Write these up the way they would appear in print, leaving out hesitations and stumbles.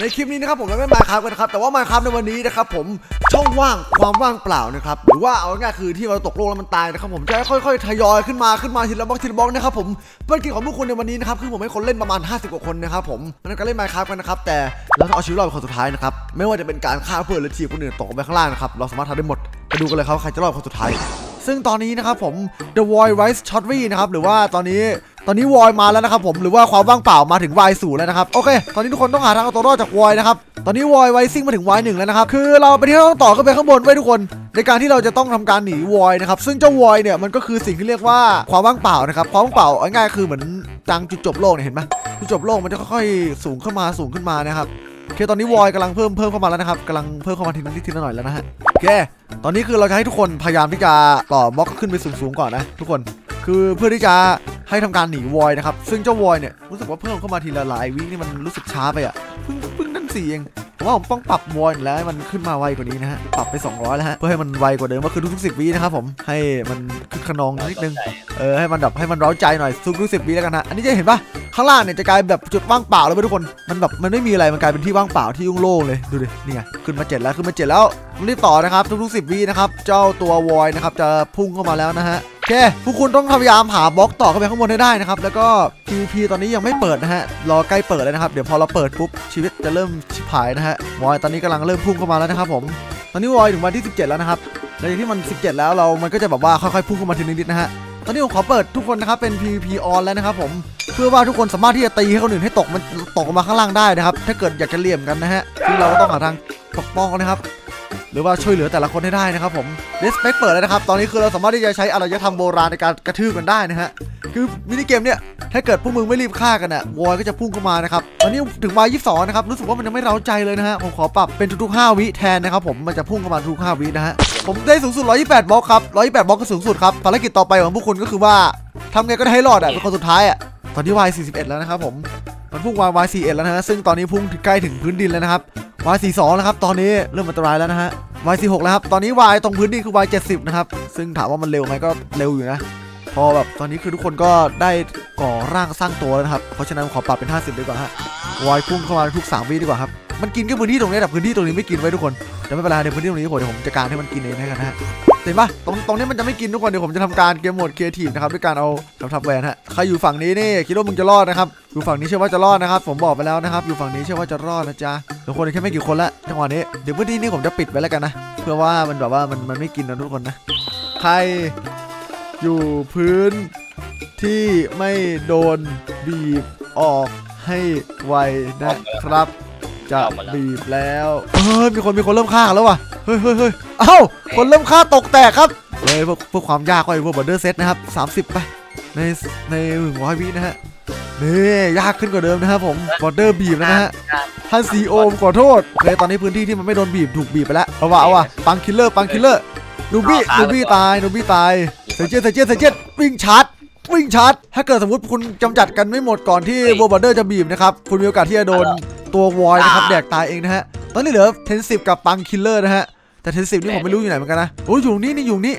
ในคลิปนี้นะครับผมเราไม่มาครับกันนะครับแต่ว่ามาครับในวันนี้นะครับผมช่องว่างความว่างเปล่านะครับหรือว่าเอาง่ายๆคือที่เราตกโลกแล้วมันตายนะครับผมจะค่อยๆทยอยขึ้นมาทีละบล็อกนะครับผมเป้าหมายของพวกคุณในวันนี้นะครับคือผมให้คนเล่นประมาณ50 กว่าคนนะครับผมนั่นก็เล่นมาครับกันนะครับแต่เราต้องเอาชีวิตรอดเป็นคนสุดท้ายนะครับไม่ว่าจะเป็นการฆ่าเพื่อนหรือทีมคนอื่นตกไปข้างล่างนะครับเราสามารถทำได้หมดไปดูกันเลยครับใครจะรอดคนสุดท้ายซึ่งตอนนี้นะครับผม The Void Rise Shotry นะครับหรือว่าตอนนี้วอยมาแล้วนะครับผมหรือว่าความว่างเปล่ามาถึง Y0 แล้วนะครับโอเคตอนนี้ทุกคนต้องหาทางเอาตัวรอดจาก Void นะครับตอนนี้ Void Rising มาถึง Y1 แล้วนะครับคือเราไปที่ต้องต่อขึ้นไปข้างบนไว้ทุกคนในการที่เราจะต้องทำการหนี Void นะครับซึ่งเจ้า Void เนี่ยมันก็คือสิ่งที่เรียกว่าความว่างเปล่านะครับความว่างเปล่าง่ายๆคือเหมือนจังจุดจบโลกเนี่ยเห็นไหมจุดจบโลกมันจะค่อยๆสูงขึ้นมานะครับโอเคตอนนี้ Void กำลังเพิ่มเข้ามาแล้วนะครับกำลังเพิ่มเข้ามาทีละหน่อยแล้วนะฮะโอเคตอนนี้คือเราจะให้ทุกคนพยายามที่จะต่อบล็อกขึ้นไปสูงก่อนนะทุกคนคือเพื่อที่จะให้ทำการหนี Void นะครับซึ่งเจ้า Void เนี่ยรู้สึกว่าเพิ่มเข้ามาทีละหลายวินี่มันรู้สึกช้าไปอ่ะเพิ่งนั่น4เองผมว่าผมต้องปรับ Void แล้วให้มันขึ้นมาไวกว่านี้นะฮะปรับไป200แล้วฮะเพื่อให้มันไวกว่าเดิมก็คือทุกๆ10 วินะครับผมให้มันคึกขนองนิดนึงให้มันแบบให้มันเร้าใจหน่อยทุก10 วิแล้วกันนะอันนี้จะเห็นปะข้างล่างเนี่ยจะกลายแบบจุดว่างเปล่าเลยทุกคนมันแบบมันไม่มีอะไรมันกลายเป็นที่ว่างเปล่าที่โล่งเลยดูดิเนี่ยขึ้นมา7แล้วรีบต่อนะครับทุกๆ10 วินะครับเจ้าตัว Void นะครับจะพุ่งเข้ามาแล้วนะฮะโอเคพวกคุณต้องพยายามหาบล็อกต่อเข้าไปข้างบนให้ได้นะครับแล้วก็ PVP ตอนนี้ยังไม่เปิดนะฮะรอใกล้เปิดแล้วนะครับเดี๋ยวพอเราเปิดปุ๊บชีวิตจะเริ่มชิบหายนะฮะ Void ตอนนี้กำลังเริ่มพุ่งเข้ามาแล้วนะครับผมตอนนี้ Void ถึงวันที่17แล้วนะครับแล้วอย่างที่มัน17แล้วมันก็จะแบบว่าค่อยๆพุ่งเข้ามาทีนิดๆนะฮะตอนนี้ผมขอเปิดทุกคนนะครับเป็น PVP on แล้วนะครับผมเพื่อว่าทุกคนสามารถที่จะตีให้คนอื่นให้ตกมาข้างล่างได้นะครับถ้าเกิดอยากจะเหลี่ยมกันนะฮะซึ่งเราก็ต้องหาทางปกป้องนะครับหรือว่าช่วยเหลือแต่ละคนให้ได้นะครับผมเลสเปคเปิดแล้วนะครับตอนนี้คือเราสามารถที่จะใช้อารยธรรมโบราณในการกระทืบกันได้นะฮะคือมินิเกมเนี่ยถ้าเกิดพวกมึงไม่รีบฆ่ากันอะVoidก็จะพุ่งเข้ามานะครับตอนนี้ถึงY22นะครับรู้สึกว่ามันยังไม่เร้าใจเลยนะฮะผมขอปรับเป็นทุกๆ5 วิแทนนะครับผมมันจะพุ่งเข้ามาทุก5 วินะฮะผมได้สูงสุด128 บล็อกครับ128 บล็อกก็สูงสุดครับภารกิจต่อไปของพวกคุณก็คือว่าทำไงก็ได้ให้รอดอะเป็นคนสุดท้ายอะตอนนี้Y41แล้วนะครับผมมันพุ่งY41แล้วนะฮะซึ่งตอนนี้พุ่งใกล้ถึงพื้นดินแล้วนะครับY42นะครับตอนนี้เริ่มอันตรายแล้วนะฮะY46แล้วครับตอนนี้ Y ตรงพื้นดินคือ Y70นะครับซึ่งถามว่ามันเร็วไหมก็เร็วอยู่นะพอแบบตอนนี้คือทุกคนก็ได้ก่อร่างสร้างตัวแล้วนะครับเพราะฉะนั้นขอปรับเป็น50ดีกว่าฮะ Y พุ่งเข้ามาทุก3 วิดีกว่าครับมันกินแค่พื้นที่ตรงนี้แต่พื้นที่ตรงนี้ไม่กินไว้ทุกคนแต่ไม่เป็นไรในพื้นที่ตรงนี้เดี๋ยวผมจะการให้มันกินเองให้กันนะฮะเห็นปะตรงนี้มันจะไม่กินทุกคนเดี๋ยวผมจะทำการเกมโหมดครีเอทีฟนะครับด้วยการเอาทับแวนฮะใครอยู่ฝั่งนี้นี่คิดว่ามึงจะรอดนะครับอยู่ฝั่งนี้เชื่อว่าจะรอดนะครับผมบอกไปแล้วนะครับอยู่ฝั่งนี้เชื่อว่าจะรอดนะจ๊ะทุกคนแค่ไม่กี่คนละจังหวะนี้เดี๋ยวพื้นที่นี้ผมจะปิดไว้แล้วกันนะเพื่อว่ามันแบบว่ามันไม่กินนะทุกคนนะใครอยู่พื้นที่ไม่โดนบีบออกให้ไวนะครับจะบีบแล้วมีคนเริ่มฆ่าแล้วว่ะเฮ้ยเอ้าคนเริ่มฆ่าตกแตกครับเลยพวกความยากก็ไอ้พวกบอร์เดอร์เซตนะครับ30ไปใน100 วินะฮะนี่ยากขึ้นกว่าเดิมนะครับผมบอร์เดอร์บีบนะฮะท่านซีโอมขอโทษเลยตอนนี้พื้นที่ที่มันไม่โดนบีบถูกบีบไปแล้วเอาว่ะปังคิลเลอร์นูบี้ตายเซเจตวิ่งชาร์จถ้าเกิดสมมติคุณกำจัดกันไม่หมดก่อนที่บอร์เดอร์จะบีบนะครับคุณมีโอกาสที่จะโดนตัว Void นะครับแดกตายเองนะฮะตอนนี้เหลือเทนสิบกับปังคิลเลอร์นะฮะแต่เทนสิบนี่ผมไม่รู้อยู่ไหนเหมือนกันนะโอ้ยอยู่นี่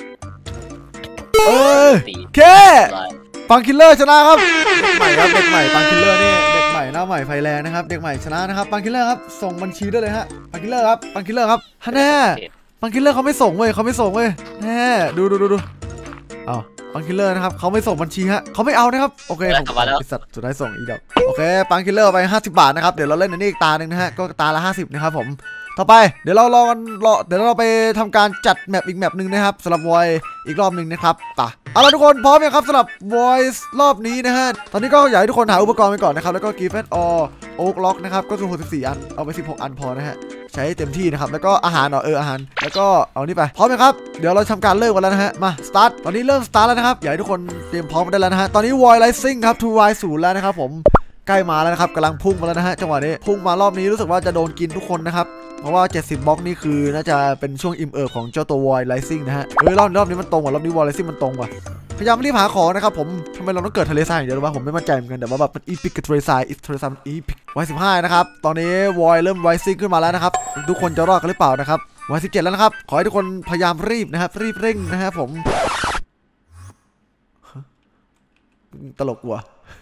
แค่ปังคิลเลอร์ชนะครับเด็กใหม่ปังคิลเลอร์นี่เด็กใหม่หน้าใหม่ไฟแรงนะครับเด็กใหม่ชนะนะครับปังคิลเลอร์ครับส่งบัญชีได้เลยฮะปังคิลเลอร์ครับแน่ปังคิลเลอร์เขาไม่ส่งเว้ยแน่ดูอ้าวปังคิลเลอร์นะครับเขาไม่ส่งบัญชีฮะเขาไม่เอานะครับโอเคผมสัตว์สุดท้ายส่งอีกแล้วโอเคปังคิลเลอร์ไป50 บาทนะครับเดี๋ยวเราเล่นอันนี้อีกตาหนึ่งนะฮะก็ตาละ50นะครับผมต่อไปเดี๋ยวเราไปทำการจัดแมปอีกแมปหนึ่งนะครับสำหรับ Void อีกรอบหนึ่งนะครับเอาล่ะทุกคนพร้อมยังครับสำหรับ Void รอบนี้นะฮะตอนนี้ก็อยากให้ทุกคนหาอุปกรณ์ไปก่อนนะครับแล้วก็ Gift or Oak Lock นะครับก็คือ64 อันเอาไป16 อันพอนะฮะใช้เต็มที่นะครับแล้วก็อาหารอาหารแล้วก็เอานี่ไปพร้อมไหมครับเดี๋ยวเราทำการเริ่มกันแล้วนะฮะมาสตาร์ทตอนนี้เริ่มสตาร์ทแล้วนะครับอยากให้ทุกคนเตรียมพร้อมกันได้แล้วนะฮะตอนนี้ Void Rising ครับ to Y0 แล้วนะครับผมใกล้มาแล้วนะครับกำลังพุ่งมาแล้วนะฮะจังหวะนี้พุ่งมารอบนี้รู้สึกว่าจะโดนกินทุกคนนะครับเพราะว่า70 บล็อกนี่คือน่าจะเป็นช่วงอิ่มของเจ้าตัว Void Rising นะฮะรอบนี้มันตรงกว่ารอบนี้ Void Rising มันตรงกว่าพยายามรีบหาของนะครับผมทำไมเราต้องเกิดทะเลทรายอย่างเดียวหรือว่าผมไม่มั่นใจเหมือนกันแต่ว่าแบบมันอีพิกกับทะเลทรายมันอีพิกY15นะครับตอนนี้ Void เริ่ม Rising ขึ้นมาแล้วนะครับทุกคนจะรอดกันหรือเปล่านะครับ Y17 แล้วนะครับขอให้ทุกคนพยายามรีบนะครับรีบเร่งนะฮะผมตลกว่ะ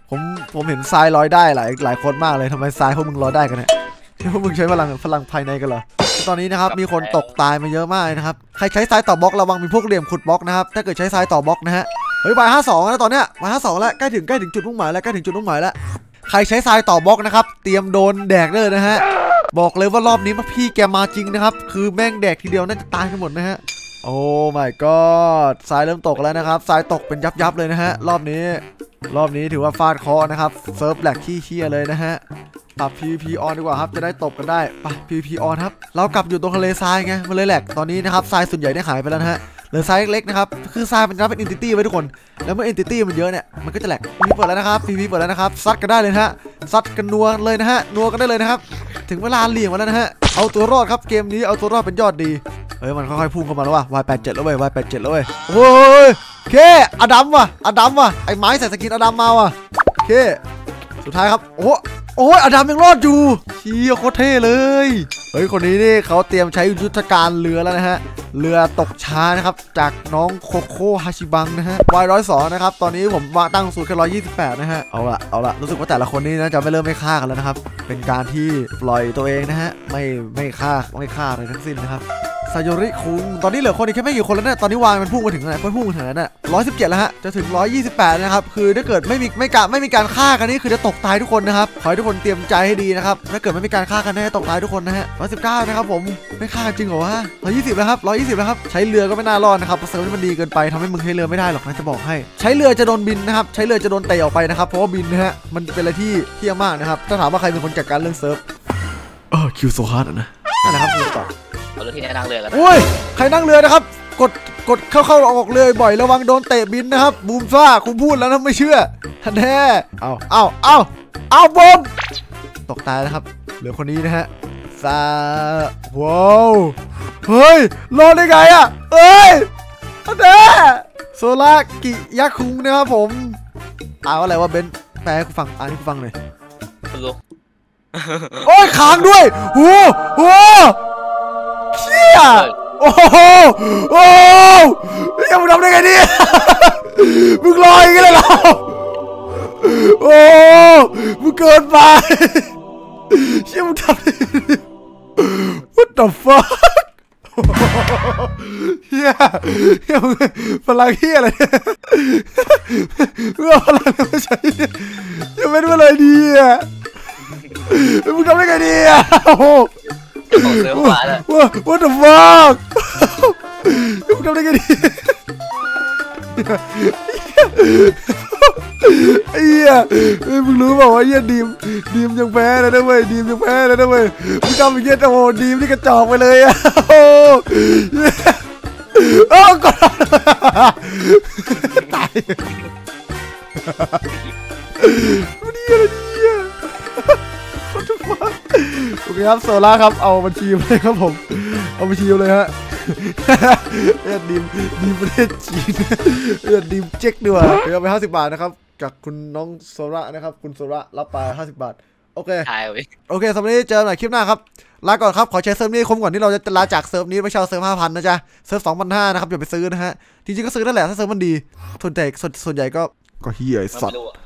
ผมเห็นทรายลอยได้หลายคนมากเลยทำไมทรายพวกมึงลอยได้กันเนี่ยพวกมึงใช้พลังภายในกันเหรอตอนนี้นะครับมีคนตกตายมาเยอะมากนะครับใครใช้ทรายต่อบล็อกระวังมีพวกเหลี่ยมขุดบล็อกนะครับถ้าเกิดใช้ทรายต่อบล็อกนะฮะเฮ้ยY52แล้วตอนเนี้ยY52แล้วใกล้ถึงจุดมุ่งหมายแล้วใกล้ถึงจุดมุ่งหมายแล้วใครใช้ทรายต่อบล็อกนะครับเตรียมโดนแดกเลยนะฮะบอกเลยว่ารอบนี้พี่แกมาจริงนะครับคือแม่งแดกทีเดียวน่าจะตายกันหมดนะฮะโอ้ my god ทรายเริ่มตกแล้วนะครับทรายตกเป็นยับเลยนะฮะรอบนี้ถือว่าฟาดเคราะห์นะครับเซิร์ฟแหลกขี้เคียเลยนะฮะปรับ PVP on ดีกว่าครับจะได้ตบกันได้ไป PVP on ครับเรากลับอยู่ตรงทะเลทรายไงมันเลยแหลกตอนนี้นะครับทรายส่วนใหญ่ได้หายไปแล้วนะฮะเหลือทรายเล็กๆนะครับคือทรายมันจะเป็น entity ไว้ทุกคนแล้วเมื่อ entity มันเยอะเนี่ยมันก็จะแหลก PVP เปิดแล้วนะครับ PVP เปิดแล้วนะครับซัดกันได้เลยนะฮะซัดกันนัวเลยนะฮะนัวกันได้เลยนะครับถึงเวลาเหลี่ยงมาแล้วนะฮะเอาตัวรอดครับเกมนี้เอาตัวรอดเป็นยอดดีเฮ้ยมันค่อยๆพุ่งเข้ามาแล้วว่ะ Y87 แล้วเว้ย Y87 แล้วเว้ยโอ้ยเคอดัมว่ะไอ้ไม้ใส่สกินอดัมมาว่ะเคสุดท้ายครับโอ้ยอดัมยังรอดอยู่เชี่ยโคตรเท่เลยเฮ้ยคนนี้นี่เขาเตรียมใช้ยุทธการเรือแล้วนะฮะเรือตกช้านะครับจากน้องโคโค่ฮาชิบังนะฮะY102นะครับตอนนี้ผมตั้งสูตรแค่128นะฮะเอาละรู้สึกว่าแต่ละคนนี่นะจะไม่เริ่มไม่ฆ่ากันแล้วนะครับเป็นการที่ปล่อยตัวเองนะฮะไม่ฆ่าอะไรทั้งสิ้นนะครับซายริคุงตอนนี้เหลือคนอีกแค่ไม่กี่คนแล้วเนี่ยตอนนี้วางมันพุ่งมาถึงไหนพุ่งมาถึงไหนน่ะ117แล้วฮะจะถึง128นะครับคือถ้าเกิดไม่มีการฆ่ากันนี่คือจะตกตายทุกคนนะครับขอให้ทุกคนเตรียมใจให้ดีนะครับถ้าเกิดไม่มีการฆ่ากันให้ตกตายทุกคนนะฮะ119นะครับผมไม่ฆ่าจริงเหรอวะ120แล้วครับ120แล้วครับใช้เรือก็ไม่น่ารอดนะครับเพราะเซิร์ฟนี่มันดีเกินไปทำให้มึงใช้เรือไม่ได้หรอกนะจะบอกให้ใช้เรือจะโดนบินนะครับใช้เรือจะโดนเตะออกไปนะครับเพราะว่าบินนะฮะมันเป็นอะไรที่เที่ยมากนะครับถ้าถามว่าใครเป็นคนจัดการเรื่องเซิร์ฟคิวโซฮาร์ดนะนั่นแหละครับคือต่อเอาเรือที่นั่งเรือกันโอ้ยใครนั่งเรือนะครับกดเข้าออกเรือบ่อยระวังโดนเตะบินนะครับบูมซ่าคุณพูดแล้วนะไม่เชื่อท่านแท้เอาบอมตกตายนะครับเหลือคนนี้นะฮะซาว้าวเฮ้ยรอดได้ไงอ่ะเอ้ยท่านแท้โซล่ากิยะคุงนะครับผมอะไรวะเบนแปลให้กูฟังให้กูฟังหน่อยโอ้ยค้างด้วยโหเชี่ยโอ้โหยังมึงทำได้ไงเนี่ยมึงลอยกันเลยเหรอโอ้มึงเกินไปเชี่ยมึงทำได้ What the fuck เฮียมึงพลังเฮียอะไรเนี่ยมึงเอาพลังมาใช้ยังไม่ได้มาเลยดีอ่ะมึงทำได้ไงดีอ่ะWhat the fuck มึงทำได้ไงดีไอ้เหี้ยมึงรู้เปล่าว่าเหี้ยดีมยังแพ้เลยนะเว้ยดีมยังแพ้เลยนะเว้ยมึงทำอย่างเงี้ยโอ้ดีมนี่กระจอกไปเลยอ่ะโอ้กดตายมันดีอะไรเนี่ยโอเคครับโซล่าครับเอาบัญชีเลยครับผมเอาบัญชีเลยฮะดีมประเทศจีนดีมเจ๊กด้วยเอาไป50 บาทนะครับจากคุณน้องโซล่านะครับคุณโซล่ารับไป50 บาทโอเคโอเคสำหรับนี้เจอกันใหม่คลิปหน้าครับลาก่อนครับขอใช้เซิร์ฟนี้คุ้มก่อนที่เราจะลาจากเซิร์ฟนี้ไปเช่าเซิร์ฟ 5,000 นะจ๊ะเซิร์ฟ 2,500 นะครับอย่าไปซื้อนะฮะจริงๆก็ซื้อนั่นแหละถ้าเซิร์ฟมันดีส่วนใหญ่ก็เฮียไอ้สัตว์